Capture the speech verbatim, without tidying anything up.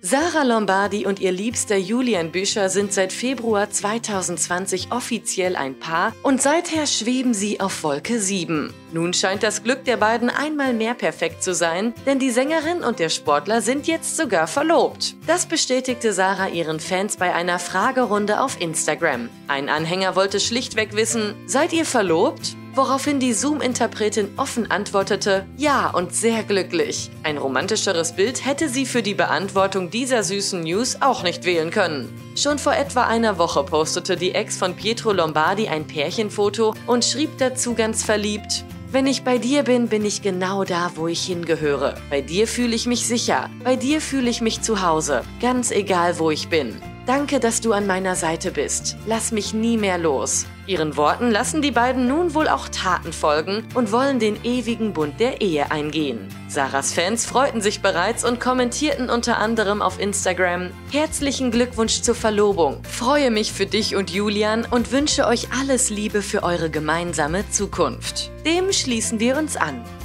Sarah Lombardi und ihr Liebster Julian Büscher sind seit Februar zweitausendzwanzig offiziell ein Paar und seither schweben sie auf Wolke sieben. Nun scheint das Glück der beiden einmal mehr perfekt zu sein, denn die Sängerin und der Sportler sind jetzt sogar verlobt. Das bestätigte Sarah ihren Fans bei einer Fragerunde auf Instagram. Ein Anhänger wollte schlichtweg wissen: Seid ihr verlobt? Woraufhin die Zoom-Interpretin offen antwortete: Ja, und sehr glücklich. Ein romantischeres Bild hätte sie für die Beantwortung dieser süßen News auch nicht wählen können. Schon vor etwa einer Woche postete die Ex von Pietro Lombardi ein Pärchenfoto und schrieb dazu ganz verliebt: Wenn ich bei dir bin, bin ich genau da, wo ich hingehöre. Bei dir fühle ich mich sicher. Bei dir fühle ich mich zu Hause. Ganz egal, wo ich bin. Danke, dass du an meiner Seite bist. Lass mich nie mehr los. Ihren Worten lassen die beiden nun wohl auch Taten folgen und wollen den ewigen Bund der Ehe eingehen. Sarahs Fans freuten sich bereits und kommentierten unter anderem auf Instagram: Herzlichen Glückwunsch zur Verlobung. Freue mich für dich und Julian und wünsche euch alles Liebe für eure gemeinsame Zukunft. Dem schließen wir uns an.